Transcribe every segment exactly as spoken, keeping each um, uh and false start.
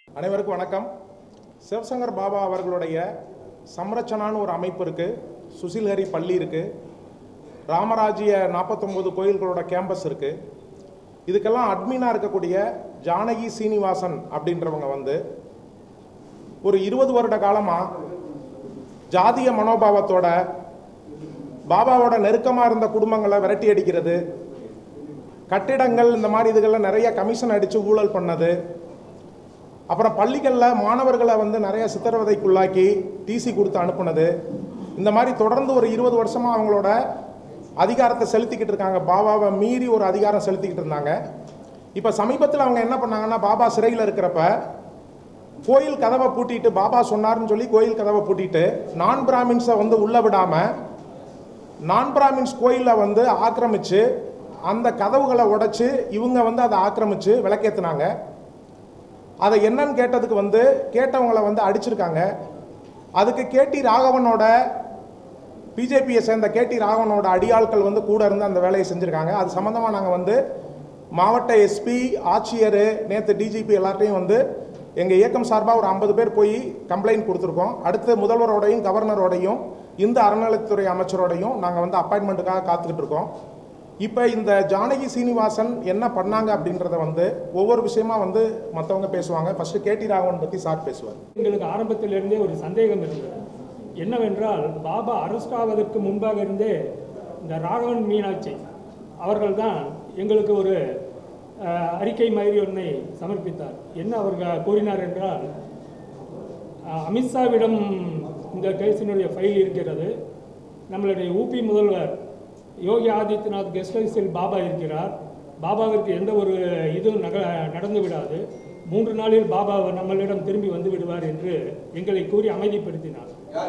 அனைவருக்கும் வணக்கம். சிவசங்கர் பாபா அவர்களுடைய சம்ரட்சணான்னு ஒரு அமைப்பு இருக்குது, சுசில்ஹரி பள்ளி இருக்குது, ராமராஜ்ய நாற்பத்தொம்போது கோயில்களோட கேம்பஸ் இருக்குது. இதுக்கெல்லாம் அட்மினாக இருக்கக்கூடிய ஜானகி சீனிவாசன் அப்படின்றவங்க வந்து ஒரு இருபது வருட காலமாக ஜாதிய மனோபாவத்தோட பாபாவோட நெருக்கமாக இருந்த குடும்பங்களை விரட்டி அடிக்கிறது, கட்டிடங்கள் இந்த மாதிரி இதுகளில் நிறைய கமிஷன் அடித்து ஊழல் பண்ணது, அப்புறம் பள்ளிகளில் மாணவர்களை வந்து நிறைய சித்திரவதைக்குள்ளாக்கி டிசி கொடுத்து அனுப்புனது, இந்த மாதிரி தொடர்ந்து ஒரு இருபது வருஷமாக அவங்களோட அதிகாரத்தை செலுத்திக்கிட்டு இருக்காங்க. பாபாவை மீறி ஒரு அதிகாரம் செலுத்திக்கிட்டு இருந்தாங்க. இப்போ சமீபத்தில் அவங்க என்ன பண்ணாங்கன்னா, பாபா சிறையில் இருக்கிறப்ப கோயில் கதவை பூட்டிட்டு, பாபா சொன்னார்னு சொல்லி கோயில் கதவை பூட்டிட்டு நான் பிராமின்ஸை வந்து உள்ளே விடாமல் நான் பிராமின்ஸ் கோயிலை வந்து ஆக்கிரமித்து அந்த கதவுகளை உடைச்சி இவங்க வந்து அதை ஆக்கிரமித்து விளக்கேற்றினாங்க. அதை என்னன்னு கேட்டதுக்கு வந்து கேட்டவங்களை வந்து அடிச்சிருக்காங்க. அதுக்கு கேடி ராகவனோட பிஜேபியை சேர்ந்த கேடி ராகவனோட அடியாட்கள் வந்து கூட இருந்து அந்த வேலையை செஞ்சுருக்காங்க. அது சம்மந்தமாக நாங்கள் வந்து மாவட்ட எஸ்பி, ஆட்சியர், நேற்று டிஜிபி எல்லார்ட்டையும் வந்து எங்கள் இயக்கம் சார்பாக ஒரு ஐம்பது பேர் போய் கம்ப்ளைண்ட் கொடுத்துருக்கோம். அடுத்து முதல்வரோடையும் கவர்னரோடையும் இந்த அறநிலையத்துறை அமைச்சரோடையும் நாங்கள் வந்து அப்பாயின்மெண்ட்டுக்காக காத்துக்கிட்டு இருக்கோம். இப்போ இந்த ஜானகி சீனிவாசன் என்ன பண்ணாங்க அப்படின்றத வந்து ஒவ்வொரு விஷயமா வந்து மற்றவங்க பேசுவாங்க. ஃபர்ஸ்ட் கேடி ராகவன் பற்றி சார் பேசுவார். எங்களுக்கு ஆரம்பத்திலிருந்தே ஒரு சந்தேகம் இருந்தது. என்னவென்றால், பாபா அரெஸ்ட் ஆவதற்கு முன்பாக இருந்தே இந்த ராகவன் மீனாட்சி அவர்கள் தான் எங்களுக்கு ஒரு அறிக்கை மாதிரி ஒன்றை சமர்ப்பித்தார். என்ன அவர்கள் கூறினார் என்றால், அமித்ஷாவிடம் இந்த கேஸினுடைய ஃபைல் இருக்கிறது, நம்மளுடைய ஊபி முதல்வர் யோகி ஆதித்யநாத் கெஸ்ட் ஹவுஸில் பாபா இருக்கிறார், பாபாவிற்கு எந்த ஒரு இதுவும் நக நடந்து விடாது, மூன்று நாளில் பாபா நம்மளிடம் திரும்பி வந்து விடுவார் என்று எங்களை கூறி அமைதிப்படுத்தினார்.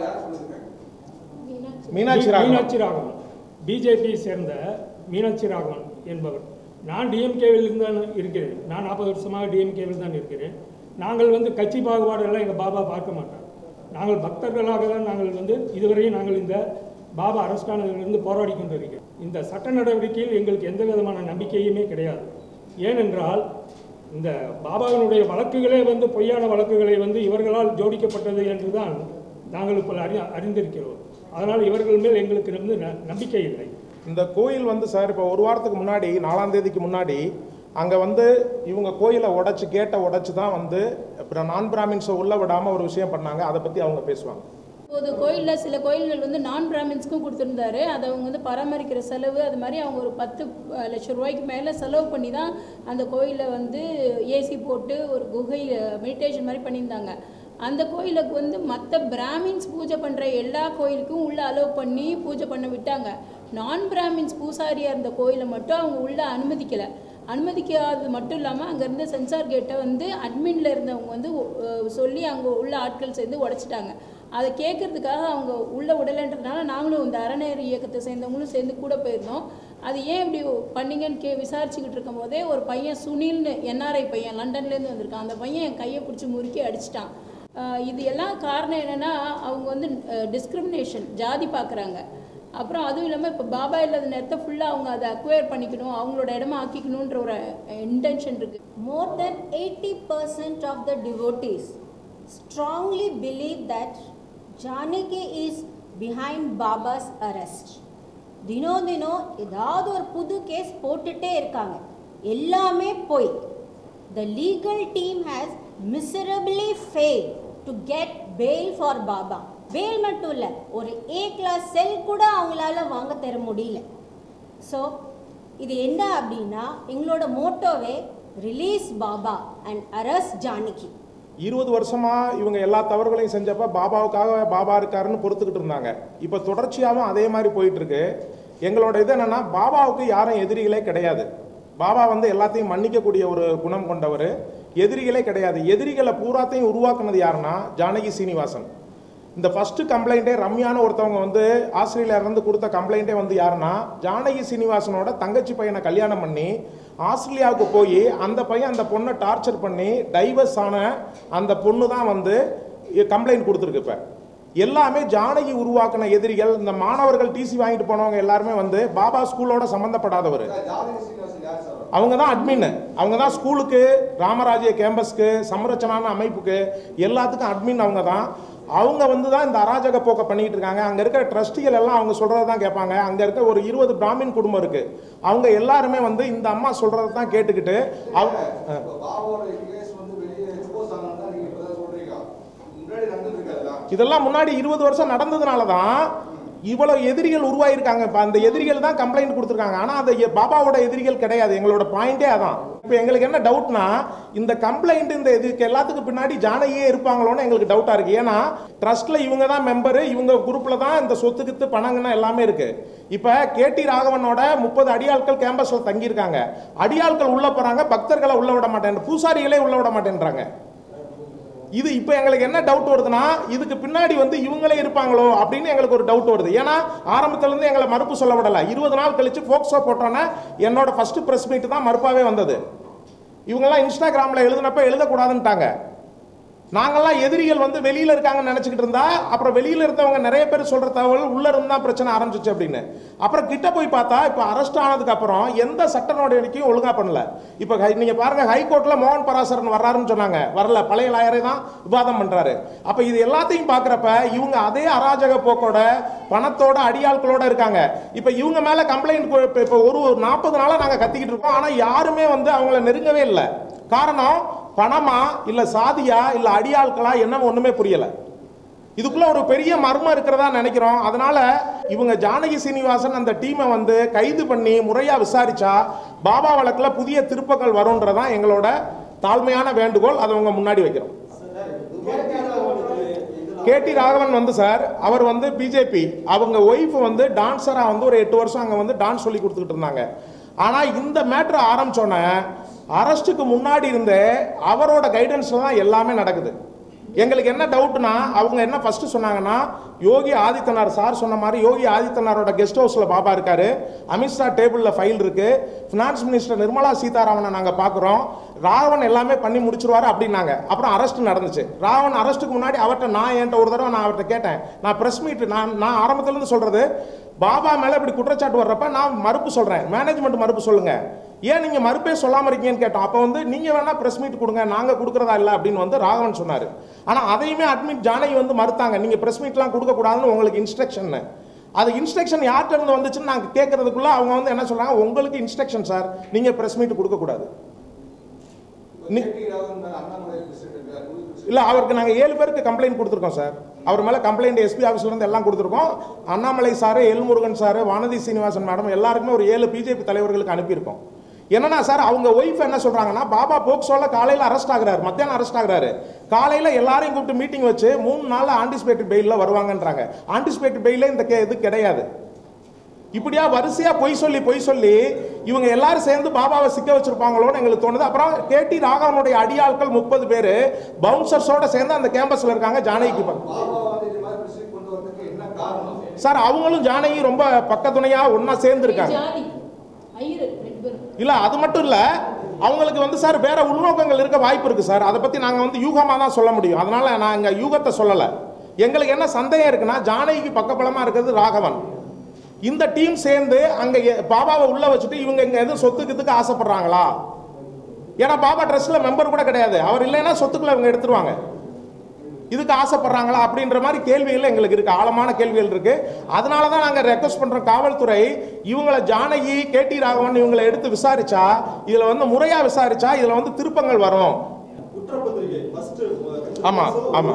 மீனாட்சி ராகவன், பிஜேபியை சேர்ந்த மீனாட்சி ராகவன் என்பவர். நான் டிஎம்கேவில் தான் இருக்கிறேன். நான் நாற்பது வருஷமாக டிஎம்கேவில் தான் இருக்கிறேன். நாங்கள் வந்து கட்சி பாகுபாடெல்லாம் எங்கள் பாபா பார்க்க மாட்டோம். நாங்கள் பக்தர்களாக தான் நாங்கள் வந்து இதுவரையும் நாங்கள் இந்த பாபா அரசானதிலிருந்து போராடி கொண்டிருக்கிறோம். இந்த சட்ட நடவடிக்கையில் எங்களுக்கு எந்த விதமான நம்பிக்கையுமே கிடையாது. ஏனென்றால், இந்த பாபாவினுடைய வழக்குகளே வந்து பொய்யான வழக்குகளை வந்து இவர்களால் ஜோடிக்கப்பட்டது என்று தான் நாங்கள் இப்போ அறி அறிந்திருக்கிறோம். அதனால் இவர்கள் மேல் எங்களுக்கு வந்து நம்பிக்கை இல்லை. இந்த கோயில் வந்து சார் இப்போ ஒரு வாரத்துக்கு முன்னாடி, நாலாம் தேதிக்கு முன்னாடி அங்கே வந்து இவங்க கோயிலை உடைச்சி கேட்டை உடைச்சி தான் வந்து அப்புறம் நான் பிராமின்ஸை உள்ள விடாமல் ஒரு விஷயம் பண்ணாங்க. அதை பற்றி அவங்க பேசுவாங்க. இப்போது கோயிலில் சில கோயில்கள் வந்து நான் பிராமின்ஸ்க்கும் கொடுத்துருந்தாரு. அதை அவங்க வந்து பராமரிக்கிற செலவு அது மாதிரி அவங்க ஒரு பத்து லட்சம் ரூபாய்க்கு மேலே செலவு பண்ணி தான் அந்த கோயிலை வந்து ஏசி போட்டு ஒரு குகை மெடிடேஷன் மாதிரி பண்ணியிருந்தாங்க. அந்த கோயிலுக்கு வந்து மற்ற பிராமின்ஸ் பூஜை பண்ணுற எல்லா கோயிலுக்கும் உள்ளே அலோவ் பண்ணி பூஜை பண்ண விட்டாங்க. நான் பிராமின்ஸ் பூசாரியாக இருந்த கோயிலை மட்டும் அவங்க உள்ளே அனுமதிக்கலை. அனுமதிக்காதது மட்டும் இல்லாமல் அங்கேருந்து சென்சார் கேட்டை வந்து அட்மினில் இருந்தவங்க வந்து சொல்லி அங்கே உள்ள ஆட்கள் சேர்ந்து உடைச்சிட்டாங்க. அதை கேட்கறதுக்காக அவங்க உள்ள உடலைன்றதுனால நாங்களும் இந்த அறநேறு இயக்கத்தை சேர்ந்தவங்களும் சேர்ந்து கூட போயிருந்தோம். அது ஏன் இப்படி பண்ணிங்கன்னு கே விசாரிச்சுக்கிட்டு இருக்கும் போதே ஒரு பையன் சுனில்னு என்ஆர்ஐ பையன் லண்டன்லேருந்து வந்திருக்கான். அந்த பையன் என் கையை பிடிச்சி முறுக்கி அடிச்சிட்டான். இது எல்லாம் காரணம் என்னென்னா, அவங்க வந்து டிஸ்கிரிமினேஷன், ஜாதி பார்க்குறாங்க. அப்புறம் அதுவும் இல்லாமல் இப்போ பாபா இல்லாத நேரத்தை ஃபுல்லாக அவங்க அதை அக்வயர் பண்ணிக்கணும், அவங்களோட இடமா ஆக்கிக்கணுன்ற ஒரு இன்டென்ஷன் இருக்குது. More than eighty percent of the devotees strongly believe that Janaki is behind Baba's arrest. தினோ தினோ ஏதாவது ஒரு புது கேஸ் போட்டுட்டே இருக்காங்க. எல்லாமே போய். The legal team has miserably failed to get bail for Baba. bail மட்டும் இல்லை, ஒரு ஏ கிளாஸ் செல் கூட அவங்களால வாங்க தர முடியல. ஸோ இது என்ன அப்படின்னா, எங்களோட மோட்டோவே release Baba and arrest Janaki. இருபது வருஷமா இவங்க எல்லா தவறுகளையும் செஞ்சப்ப பாபாவுக்காக பாபா இருக்காருன்னு பொறுத்துக்கிட்டு இருந்தாங்க. இப்போ தொடர்ச்சியாகவும் அதே மாதிரி போயிட்டு இருக்கு. எங்களோட இது என்னன்னா, பாபாவுக்கு யாரும் எதிரிகளே கிடையாது. பாபா வந்து எல்லாத்தையும் மன்னிக்கக்கூடிய ஒரு குணம் கொண்டவர். எதிரிகளே கிடையாது. எதிரிகளை பூராத்தையும் உருவாக்குனது யாருன்னா ஜானகி சீனிவாசன். இந்த ஃபர்ஸ்ட் கம்ப்ளைண்ட்டே ரம்யான்னு ஒருத்தவங்க வந்து ஆஸ்திரேலியாவிலேருந்து கொடுத்த கம்ப்ளைண்ட்டே வந்து யாருன்னா, ஜானகி சீனிவாசனோட தங்கச்சி பையனை கல்யாணம் பண்ணி ஆஸ்திரேலியாவுக்கு போய் அந்த பையன் அந்த பொண்ணை டார்ச்சர் பண்ணி டைவர்ஸ் ஆன அந்த பொண்ணு தான் வந்து கம்ப்ளைண்ட் கொடுத்துருக்கு. இப்போ எல்லாமே ஜானகி உருவாக்கின எதிரிகள். இந்த மாணவர்கள் டிசி வாங்கிட்டு போனவங்க எல்லாருமே வந்து பாபா ஸ்கூலோட சம்பந்தப்படாதவர். அவங்க தான் அட்மின், அவங்க தான் ஸ்கூலுக்கு, ராமராஜ்ய கேம்பஸ்க்கு, சம்ரச்சனான அமைப்புக்கு எல்லாத்துக்கும் அட்மின் அவங்க தான். அவங்க வந்து தான் இந்த அராஜக போக்க பண்ணிட்டு இருக்காங்க. அங்கே இருக்கிற ட்ரஸ்டிகள் எல்லாம் அவங்க சொல்கிறத தான் கேட்பாங்க. அங்கே இருக்க ஒரு இருபது பிராமின் குடும்பம் இருக்குது, அவங்க எல்லாருமே வந்து இந்த அம்மா சொல்கிறத தான் கேட்டுக்கிட்டு அவங்க இதெல்லாம் முன்னாடி இருபது வருஷம் நடந்ததுனால தான் இவ்வளவு எதிரிகள் உருவாயிருக்காங்க. இப்போ அந்த எதிரிகள் தான் கம்ப்ளைண்ட் கொடுத்துருக்காங்க. ஆனால் அந்த பாபாவோட எதிரிகள் கிடையாது. எங்களோட பாயிண்டே அதான். இப்போ எங்களுக்கு என்ன டவுட்னா, இந்த கம்ப்ளைண்ட் இந்த இதுக்கு எல்லாத்துக்கும் பின்னாடி ஜானகியே இருப்பாங்களோன்னு எங்களுக்கு டவுட்டாக இருக்குது. ஏன்னா ட்ரஸ்ட்டில் இவங்க தான் மெம்பரு, இவங்க குரூப்பில் தான் இந்த சொத்துக்கித்து பணங்கன்னா எல்லாமே இருக்குது. இப்போ கேடி ராகவனோட முப்பது அடியாட்கள் கேம்பஸில் தங்கியிருக்காங்க. அடியாட்கள் உள்ளே போகிறாங்க, பக்தர்களை உள்ள விட மாட்டேன், பூசாரிகளே உள்ள விட மாட்டேன்றாங்க. இது இப்போ எங்களுக்கு என்ன டவுட் வருதுன்னா, இதுக்கு பின்னாடி வந்து இவங்களே இருப்பாங்களோ அப்படின்னு எங்களுக்கு ஒரு டவுட் வருது. ஏன்னா ஆரம்பத்திலேருந்து எங்களை மறுப்பு சொல்ல விடலை. இருபது நாள் கழிச்சு போக்சோ போட்டோன்னே என்னோட ஃபர்ஸ்ட் ப்ரெஸ் மீட் தான் மறுப்பாகவே வந்தது. இவங்கெல்லாம் இன்ஸ்டாகிராமில் எழுதுனப்ப எழுதக்கூடாதுன்ட்டாங்க. நாங்கள்லாம் எதிரிகள் வந்து வெளியில் இருக்காங்கன்னு நினச்சிக்கிட்டு இருந்தா, அப்புறம் வெளியில் இருந்தவங்க நிறைய பேர் சொல்கிற தகவல் உள்ளே இருந்தால் பிரச்சனை ஆரம்பிச்சிச்சு அப்படின்னு. அப்புறம் கிட்ட போய் பார்த்தா இப்போ அரெஸ்ட் ஆனதுக்கு அப்புறம் எந்த சட்ட நடவடிக்கையும் ஒழுங்காக பண்ணல. இப்போ நீங்கள் பாருங்கள், ஹைகோர்ட்டில் மோகன் பராசரன் வர்றாருன்னு சொன்னாங்க, வரல, பழைய லாயரை தான் விவாதம் பண்ணுறாரு. அப்போ இது எல்லாத்தையும் பார்க்குறப்ப இவங்க அதே அராஜக போக்கோட பணத்தோட அடியாட்களோட இருக்காங்க. இப்போ இவங்க மேலே கம்ப்ளைண்ட் இப்போ ஒரு நாற்பது நாளாக நாங்கள் கத்திக்கிட்டு இருக்கோம். ஆனால் யாருமே வந்து அவங்கள நெருங்கவே இல்லை. காரணம் பணமா இல்ல சாதியா இல்ல அடியாட்களா என்ன ஒண்ணுமே புரியல. இதுக்குள்ள ஒரு பெரிய மர்மம் இருக்கிறதா நினைக்கிறோம். அதனால இவங்க ஜானகி சீனிவாசன் அந்த டீமை வந்து கைது பண்ணி முறையா விசாரிச்சா பாபா வழக்குல புதிய திருப்பங்கள் வரும்ன்றதான் எங்களோட தாழ்மையான வேண்டுகோள். அதை உங்க முன்னாடி வைக்கிறோம். கேடி ராகவன் வந்து சார், அவர் வந்து பிஜேபி, அவங்க ஒய்ஃப் வந்து டான்ஸரா வந்து ஒரு எட்டு வருஷம் அங்க வந்து டான்ஸ் சொல்லி கொடுத்துக்கிட்டு இருந்தாங்க. ஆனா இந்த மேட்ரு ஆரம்பிச்சோன்ன அரெஸ்ட்டுக்கு முன்னாடி இருந்தே அவரோட கைடன்ஸ்ல தான் எல்லாமே நடக்குது. எங்களுக்கு என்ன டவுட்னா, அவங்க என்ன ஃபர்ஸ்ட் சொன்னாங்கன்னா, யோகி ஆதித்யநாத் சார் சொன்ன மாதிரி யோகி ஆதித்யநாத்தோட கெஸ்ட் ஹவுஸ்ல பாபா இருக்காரு, அமித்ஷா டேபிள்ல ஃபைல் இருக்கு, ஃபினான்ஸ் மினிஸ்டர் நிர்மலா சீதாராமனை நாங்க பாக்குறோம், ராவன் எல்லாமே பண்ணி முடிச்சிருவாரு அப்படின்னாங்க. அப்புறம் அரெஸ்ட் நடந்துச்சு. ராவன் அரெஸ்ட்டுக்கு முன்னாடி அவர்கிட்ட நான் என்கிட்ட ஒரு தடவை நான் அவர்கிட்ட கேட்டேன், நான் பிரஸ் மீட் நான் நான் ஆரம்பத்துல இருந்து சொல்றது, பாபா மேல இப்படி குற்றச்சாட்டு வர்றப்ப நான் மறுப்பு சொல்றேன், மேனேஜ்மெண்ட் மறுப்பு சொல்லுங்க, ஏன் நீங்க மறுப்பே சொல்லாம இருக்கீங்கன்னு கேட்டோம். அப்ப வந்து நீங்க வேணா பிரஸ் மீட் கொடுங்க, நாங்க கொடுக்கறதா இல்ல அப்படின்னு வந்து ராகவன் சொன்னாரு. ஆனா அதையுமே அட்மிட் ஜானகி வந்து மறுத்தாங்க, நீங்க பிரஸ் மீட்லாம் கொடுக்க கூடாதுன்னு உங்களுக்கு இன்ஸ்ட்ரக்ஷன். அது இன்ஸ்ட்ரக்ஷன் யார்கிட்ட இருந்து வந்துச்சுன்னு நாங்க கேட்கறதுக்குள்ள அவங்க வந்து என்ன சொல்றாங்க, உங்களுக்கு இன்ஸ்ட்ரக்ஷன் சார், நீங்க பிரஸ் மீட் கொடுக்க கூடாது. இல்ல, அவருக்கு நாங்க ஏழு பேருக்கு கம்ப்ளைண்ட் கொடுத்துருக்கோம் சார். அவர் மேல கம்ப்ளைண்ட் எஸ்பி ஆஃபீஸ்ல இருந்து எல்லாம் கொடுத்துருக்கோம். Annamalai sir, L Murugan sir, Vanathi Srinivasan madam எல்லாருக்குமே ஒரு ஏழு பிஜேபி தலைவர்களுக்கு அனுப்பியிருக்கோம். என்னன்னா சார், அவங்க ஒய்ஃப் என்ன சொல்றாங்கன்னா, பாபா போக்சோல காலையில அரெஸ்ட் ஆகுறாரு, மத்தியானம் அரெஸ்ட் ஆகுறாரு, காலையில எல்லாரையும் கூப்பிட்டு மீட்டிங் வச்சு மூணு நாள்ல ஆன்டிசிபேட்டட் பெயில்ல வருவாங்கன்றாங்க. ஆன்டிசிபேட்டட் பெயில இந்த இது கிடையாது. இப்படியா வரிசையா பொய் சொல்லி பொய் சொல்லி இவங்க எல்லாரும் சேர்ந்து பாபாவை சிக்க வச்சிருப்பாங்களோன்னு எங்களுக்கு தோணுது. அப்புறம் கேடி ராகவனுடைய அடியாட்கள் முப்பது பேரு பவுன்சர்ஸோட சேர்ந்து அந்த கேம்பஸ்ல இருக்காங்க. ஜானகிக்கு சார், அவங்களும் ஜானகி ரொம்ப பக்கத்துணையா ஒன்னா சேர்ந்து இருக்காங்க. இல்ல, அது மட்டும் இல்ல, அவங்களுக்கு வந்து சார் வேற உள்நோக்கங்கள் இருக்க வாய்ப்பு இருக்கு சார். அதை பத்தி நாங்க வந்து யூகமா தான் சொல்ல முடியும். அதனால நான் இங்க யூகத்தை சொல்லல. எங்களுக்கு என்ன சந்தேகம் இருக்குன்னா, ஜானகிக்கு பக்கபலமா இருக்கிறது ராகவன். இந்த டீம் சேர்ந்து அங்க பாபாவை உள்ள வச்சுட்டு இவங்க இங்க எதுவும் சொத்துக்கு ஆசைப்படுறாங்களா? ஏன்னா பாபா ட்ரஸ்ட்ல மெம்பர் கூட கிடையாது. அவர் இல்லைன்னா சொத்துக்களை இவங்க எடுத்துருவாங்க. இதுக்கு ஆசைப்படுறாங்களா அப்படின்ற மாதிரி கேள்விகள் எங்களுக்கு இருக்கு, ஆழமான கேள்விகள் இருக்கு. அதனால தான் நாங்கள் ரெக்வஸ்ட் பண்றோம், காவல்துறை இவங்களை ஜானகி கேடி ராகவன் இவங்களை எடுத்து விசாரிச்சா, இதுல வந்து முறையா விசாரிச்சா இதுல வந்து திருப்பங்கள் வரும். ஆமா ஆமா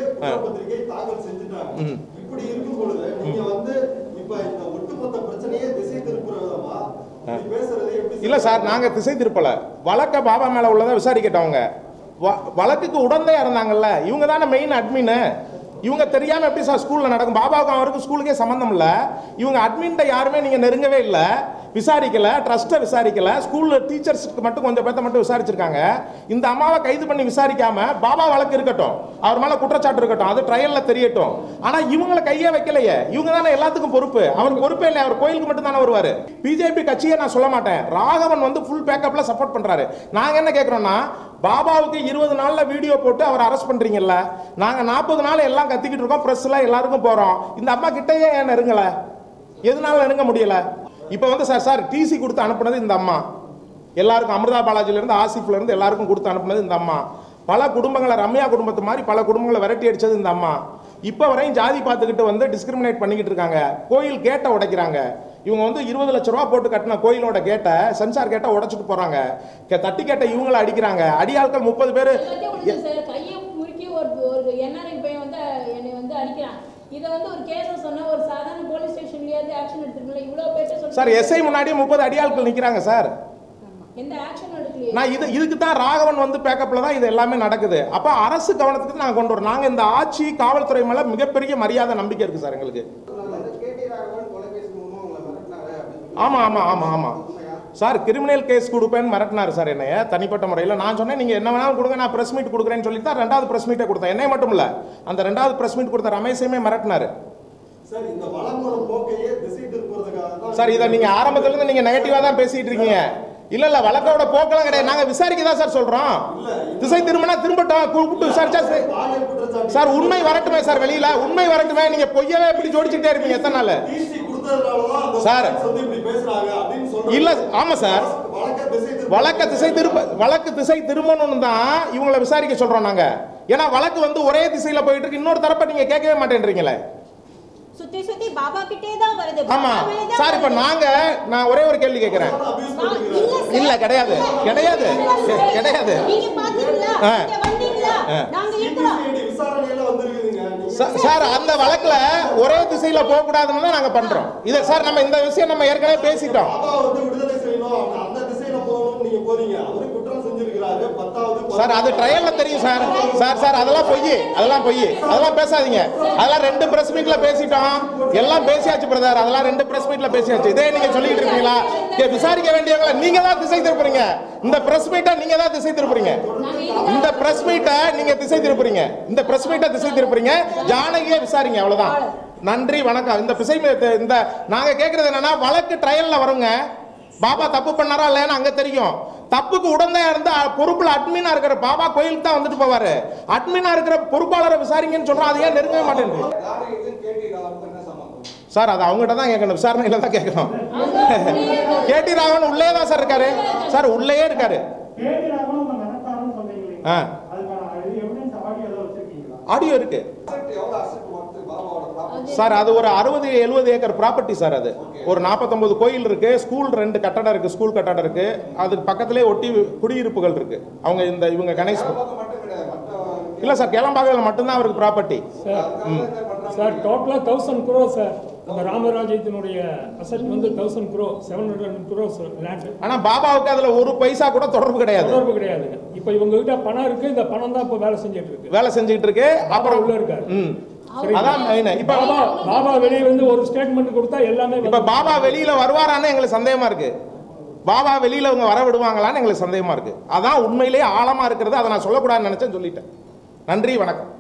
இப்படி இருக்கும் பொழுது நீங்க வந்து இப்ப இந்த ஒட்டுமொத்த பிரச்சனையே திசை திருப்புற விதமா பேசுறது எப்படி? இல்ல சார், நாங்க திசை திருப்பல. வழக்க பாபா மேல உள்ளதை விசாரிக்கட்டவங்க. வழக்குக்கு உடந்தையா இருந்தாங்கல்ல, இவங்க தானே மெயின் அட்மின். இவங்க தெரியாம எப்படி சார் ஸ்கூல்ல நடக்கும்? பாபாவுக்கும் அவருக்கு ஸ்கூலுக்கே சம்பந்தம் இல்ல. இவங்க அட்மின்ட்ட யாருமே நீங்க நெருங்கவே இல்லை. விசாரிக்கல, ட்ரஸ்ட்டை விசாரிக்கல, ஸ்கூல்ல டீச்சர்ஸ்க்கு மட்டும் கொஞ்சம் பேர்த்த மட்டும் விசாரிச்சிருக்காங்க. இந்த அம்மாவை கைது பண்ணி விசாரிக்காம பாபா வழக்கு இருக்கட்டும், அவர் மேல குற்றச்சாட்டு இருக்கட்டும், அது ட்ரையல்ல தெரியட்டும். ஆனா இவங்களை கையே வைக்கலையே, இவங்க தானே எல்லாத்துக்கும் பொறுப்பு. அவருக்கு பொறுப்பே இல்லை, அவர் கோயிலுக்கு மட்டும் தானே வருவாரு. பிஜேபி கட்சியை நான் சொல்ல மாட்டேன், ராகவன் வந்து ஃபுல் பேக்கப்ல சப்போர்ட் பண்றாரு. நாங்க என்ன கேட்கிறோம்னா, பாபாவுக்கு இருபது நாள்ல வீடியோ போட்டு அவர் அரெஸ்ட் பண்றீங்கல்ல, நாங்க நாற்பது நாள் எல்லாம் கத்திக்கிட்டு இருக்கோம், பிரஸ்ல எல்லாருக்கும் போறோம். இந்த அம்மா கிட்டயே ஏன் நெருங்கல? எதனால நெருங்க முடியல? இப்போ வந்து சார் சார் டிசி கொடுத்து அனுப்புனது இந்த அம்மா, எல்லாருக்கும் அமிர்தா பாலாஜில இருந்து ஆசிஃப்ல இருந்து எல்லாருக்கும் கொடுத்து அனுப்புனது இந்த அம்மா. பல குடும்பங்களை, ரம்யா குடும்பத்து மாதிரி பல குடும்பங்களை விரட்டி அடிச்சது இந்த அம்மா. இப்போ வரையும் ஜாதி பார்த்துக்கிட்டு வந்து டிஸ்கிரிமினேட் பண்ணிக்கிட்டு இருக்காங்க. கோயில் கேட்டை உடைக்கிறாங்க. இவங்க வந்து இருபது லட்சம் ரூபா போட்டு கட்டின கோயிலோட கேட்டை, சென்சார் கேட்டை உடைச்சிட்டு போறாங்க. தட்டி கேட்ட இவங்களை அடிக்கிறாங்க. அடியாட்கள் முப்பது பேர் கையை முறுக்கி ஒரு ஒரு என்ஆர்ஐ பையன் வந்து என்னை வந்து அடிக்கிறான். இதை வந்து ஒரு கேஸை சொன்னா ஒரு சாதாரண போலீஸ் ஸ்டேஷன்லயாவது ஆக்ஷன் எடுத்துருக்கல. இவ்வளவு பேர்ட்ட சொல்ல சார், எஸ்ஐ முன்னாடியே முப்பது அடியாட்கள் நிக்கிறாங்க சார். எந்த ஆக்ஷன் எடுக்கலையே. நான் இது இதுக்கு தான் ராகவன் வந்து பேக்கப்ல தான் இது எல்லாமே நடக்குது. அப்ப அரசு கவனத்துக்கு நாங்க கொண்டு வரோம். நாங்க இந்த ஆட்சி காவல்துறை மேல மிகப்பெரிய மரியாதை நம்பிக்கை இருக்கு சார் எங்களுக்கு. ஆமா ஆமா ஆமா ஆமா சார், கிரிமினல் கேஸ் கொடுப்பேன்னு மிரட்டினார் சார் என்னைய தனிப்பட்ட முறையில். நான் சொன்னேன் நீங்க என்ன வேணாலும் கொடுங்க, நான் பிரஸ் மீட் கொடுக்குறேன்னு சொல்லி தான் ரெண்டாவது பிரஸ் மீட்டை கொடுத்தேன். என்னை மட்டும் இல்ல, அந்த ரெண்டாவது பிரஸ் மீட் கொடுத்த ரமேஷையுமே மிரட்டினாரு சார். இதை நீங்க ஆரம்பத்துல இருந்து நீங்க நெகட்டிவா தான் பேசிட்டு இருக்கீங்க. இல்ல இல்ல, வழக்கோட போக்கெல்லாம் கிடையாது. நாங்க விசாரிக்க தான் சார் சொல்றோம். திசை திரும்பினா திரும்பட்டும், கூப்பிட்டு விசாரிச்சா சார் உண்மை வரட்டுமே சார், வெளியில உண்மை வரட்டுமே. நீங்க பொய்யவே எப்படி ஜோடிச்சுட்டே இருப்பீங்க எத்தனை நாள் சார்? இல்ல ஆமா சார், வழக்க திசை திரும்ப வழக்கு திசை திரும்பணும் தான் இவங்களை விசாரிக்க சொல்றோம் நாங்க. ஏன்னா வழக்கு வந்து ஒரே திசையில போயிட்டு இருக்கு, இன்னொரு தரப்ப நீங்க கேட்கவே மாட்டேன்றீங்களே. சுத்தி சுத்தி பாபா கிட்டே தான் வருது. ஆமா சார், இப்ப நாங்க நான் ஒரே ஒரு கேள்வி கேட்கிறேன். இல்ல கிடையாது கிடையாது கிடையாது நீங்க பாத்தீங்களா? நீங்க வந்தீங்களா? நாங்க இருக்கோம் விசாரணையில வந்திருக்கீங்க சார். அந்த வழக்குல ஒரே திசையில போக கூடாதுன்னு தான் நாங்க பண்றோம் இத சார். நம்ம இந்த விஷயம் நம்ம ஏற்கனவே பேசிட்டோம். பாபா வந்து விடுதலை செய்யணும், அந்த திசையில போகணும் நீங்க போறீங்க. அவரு குற்றம் செஞ்சிருக்காரு. பத்தாவது சார் அது ட்ரையல்ல தெரியும் சார். சார் சார் அதெல்லாம் பொய், அதெல்லாம் பொய், அதெல்லாம் பேசாதீங்க. அதெல்லாம் ரெண்டு பிரஸ் மீட்ல பேசிட்டோம், எல்லாம் பேசியாச்சு பிரதர். அதெல்லாம் ரெண்டு பிரஸ் மீட்ல பேசியாச்சு. இதே நீங்க சொல்லிட்டு இருக்கீங்களா? விசாரிக்க வேண்டியவங்க நீங்க தான் திசை திருப்புறீங்க. இந்த பிரஸ் மீட்டை நீங்க தான் திசை திருப்புறீங்க. இந்த பிரஸ் மீட்டை நீங்க திசை திருப்புறீங்க. இந்த பிரஸ் மீட்டை திசை திருப்புறீங்க. ஜானகியை விசாரிங்க, அவ்வளவுதான். நன்றி, வணக்கம். இந்த பிசை இந்த நாங்க கேட்கறது என்னன்னா, வழக்கு ட்ரையல்ல வருங்க. பாபா தப்பு பண்ணாரா இல்லையான்னு அங்க தெரியும். தப்புக்கு உடனே இருந்தா பொறுப்புல அட்மினா இருக்கிற பாபா கோயிலுக்கு தான் வந்துட்டு போவாரு. அட்மினா இருக்கிற பொறுப்பாளரை விசாரிங்கன்னு சொல்றோம். அது ஏன் நெருங்கவே மாட்டேங்குது சார்? அது அவங்ககிட்ட தான் கேட்கணும், விசாரணையில தான் கேட்கணும். கேடி ராகவன் உள்ளே தான் சார் இருக்காரு. சார் உள்ளே இருக்காரு. ஆடியோ இருக்கு சார். அது ஒரு அறுபது எழுபது ஏக்கர் ப்ராப்பர்ட்டி சார். அது ஒரு நாற்பத்தொன்பது கோயில் இருக்கு, ஸ்கூல் ரெண்டு கட்டடம் இருக்கு, ஸ்கூல் கட்டடம் இருக்கு. அதுக்கு பக்கத்திலே ஒட்டி குடியிருப்புகள் இருக்கு. அவங்க இந்த இவங்க கணேஷ் இல்ல சார், கிளம்பாகல மட்டும்தான் அவருக்கு ப்ராப்பர்ட்டி சார். டோட்டலா தௌசண்ட் குரோ சார். இந்த ராமராஜ்யத்தினுடைய அசெட் வந்து thousand crore seven hundred crores land. ஆனா பாபாவுக்கு அதுல ஒரு பைசா கூட தொடர்பு கிடையாது. தொடர்பு கிடையாதுங்க. இப்போ இவங்க கிட்ட பணம் இருக்கு, இந்த பணம் தான் இப்போ வேலை செஞ்சுட்டு இருக்கு வேலை செஞ்சுட்டு இருக்கு. அப்புறம் உள்ள இருக்காரு. ம் அதான் மெயின். இப்ப பாபா பாபா வெளிய வந்து ஒரு ஸ்டேட்மெண்ட் கொடுத்தா எல்லாமே. இப்ப பாபா வெளியில வருவாரான்னு எங்களுக்கு சந்தேகமா இருக்கு. பாபா வெளியில அவங்க வர விடுவாங்களான்னு எங்களுக்கு சந்தேகமா இருக்கு. அதான் உண்மையிலேயே ஆழமா இருக்கிறது. அதை நான் சொல்லக்கூடாதுன்னு நினைச்சேன், சொல்லிட்டேன். நன்றி, வணக்கம்.